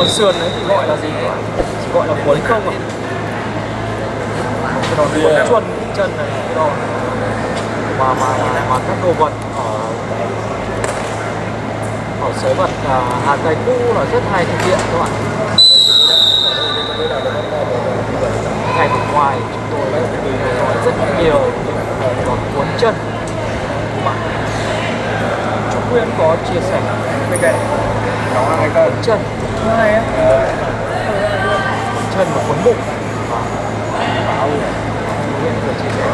Con sườn đấy thì gọi là gì nhỉ? Chỉ gọi là cuốn không à? Cái đòn cuốn chuồn chân này, cái đòn mà các đồ vật ở sới vật Hà Tây cũ là rất hay thực hiện các bạn. Ngày bên ngoài chúng tôi nói rất nhiều đòn cuốn chân các bạn. Trung Nguyên có chia sẻ cuốn chân chân và cuốn bụng. Nguyên vừa chia sẻ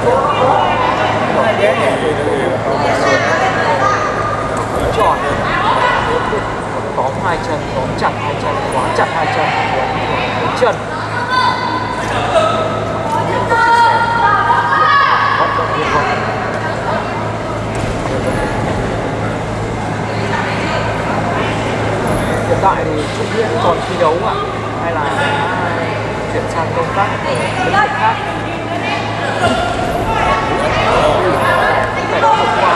tròn tóm hai chân, tóm chặt hai chân, khóa chặt hai chân, cuốn chân. Nguyên vừa chia sẻ vận động viên vận. Hiện tại thì Trung Nguyên còn thi đấu ạ, hay là chuyển sang công tác ở lĩnh vực khác? Phải đó vừa qua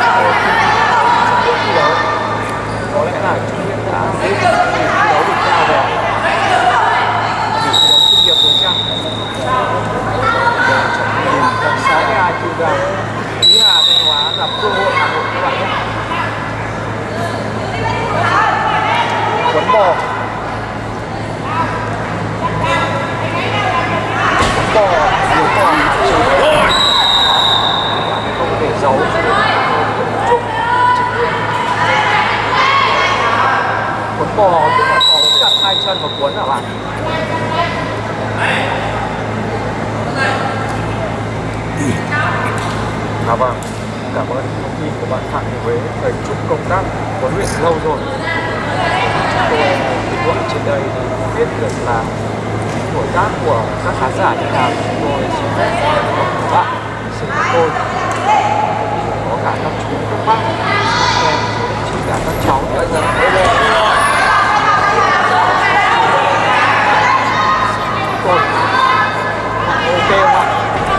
thi đấu có lẽ là Trung Nguyên đã thi đấu được cao rồi, thi đấu chuyên nghiệp rồi chăng? Còn 62 kg Quý Hà Thanh Hóa gặp cơ hội Hà Nội các bạn nhé. Quấn bò không thể giấu cuốn bò tức là có chặt hai chân và cuốn hả bạn? Vâng, cảm ơn thông tin của bạn Phạm Thị Huế. Thầy chúc công tác huấn luyện lâu rồi. Chúng tôi bình luận trên đây thì biết được là tuổi tác của các khán giả như nào, chúng tôi xin phép các bạn xin các tôi có cả các chú các bác em chỉ cả các cháu nữa dần tôi ok không ạ?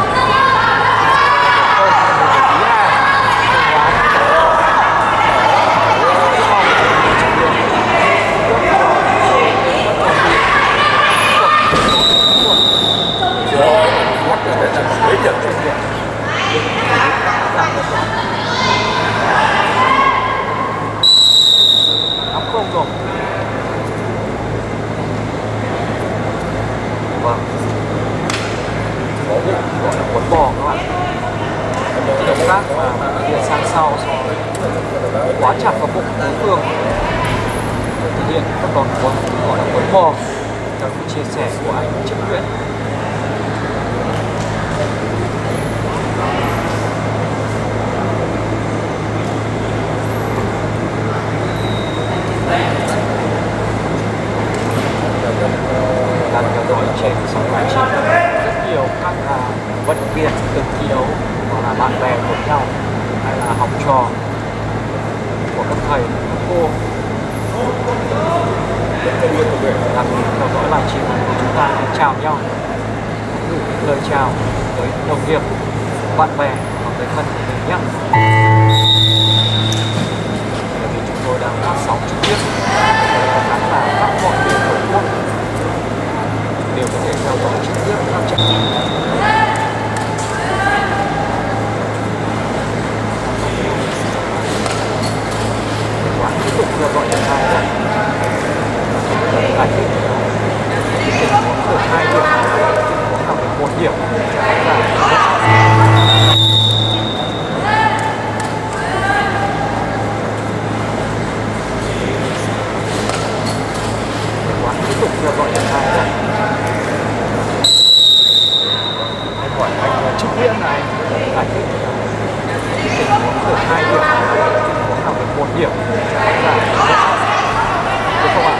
Nắm không rồi. Vâng, có bụng gọi là cuốn bò các bạn. Động tác mà hiện sang sau quá chặt vào bụng đối phương, thực hiện các đòn cuốn gọi là cuốn bò theo chia sẻ của anh Trịnh Nguyễn. Đang theo dõi trên sóng live stream rất nhiều các vận động viên từng thi đấu, hoặc là bạn bè của nhau hay là học trò của các thầy các cô đang theo dõi live stream của chúng ta. Chào nhau, gửi lời chào tới đồng nghiệp, bạn bè và người thân của mình nhé. Vì chúng tôi đang phát sóng trực tiếp khán giả khắp mọi miền tổ quốc đều có thể theo dõi trực tiếp các trận. Và tiếp tục theo dõi trận hai này. Giải thích tình huống được 2 điểm, tình huống là 1 điểm. Tiếp tục theo dõi trận hai này. Anh hỏi anh Trịnh Nguyễn này giải thích tình huống được 2 điểm, tình huống là 1 điểm. Được không ạ?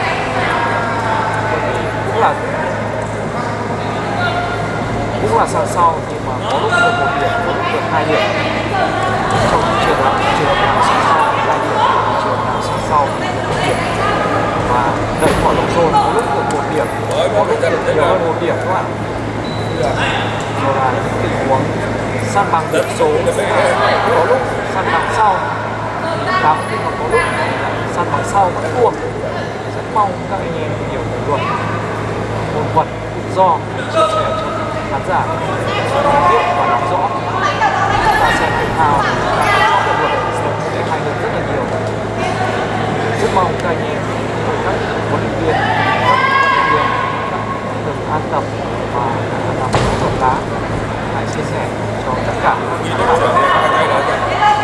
Cũng là sàn sau, nhưng mà có lúc được 1 điểm, có lúc được 2 điểm. Trong trường nào sàn sau 2 điểm, trường nào sàn sau 1 điểm. Và đẩy khỏi lồng zone có lúc được 1 điểm, có lúc được nhiều hơn 1 điểm các bạn. Rồi là những tình huống săn bằng điểm số, có lúc săn bằng sau thắng, nhưng mà có lúc săn bằng sau vẫn thua. rất mong các anh em hiểu về luật môn vật tự do chia sẻ cho khán giả biết và nắm rõ. Chúng ta xem thể thao, chúng ta nắm rõ về luật sẽ hay hơn rất là nhiều. Rất mong các anh em, các huấn luyện viên, các vận động viên được an tâm và làm tốt lá. Hãy chia sẻ cho tất cả các bạn.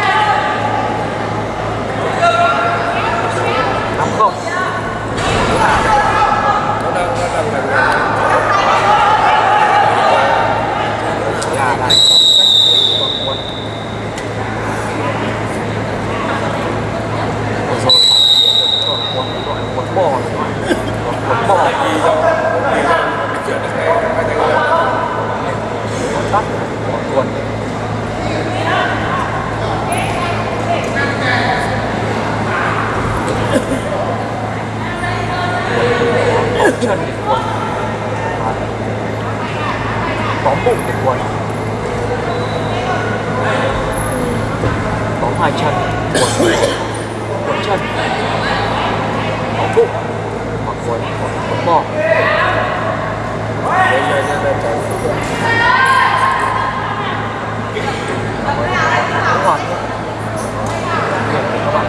50 nhà này còn muốn vừa rồi còn muốn bò muốn bò tắt quần chân để quần bóng bụng để quần bóng hai chân quần chân bóng bụng hoặc quần bò đúng rồi các bạn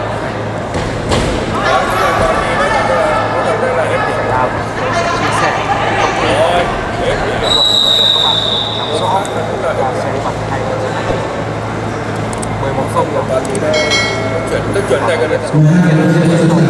chia sẻ các bạn nắm rõ và sẽ bật hay hơn rất là nhiều. 11 không rồi. Chuyển này cái này.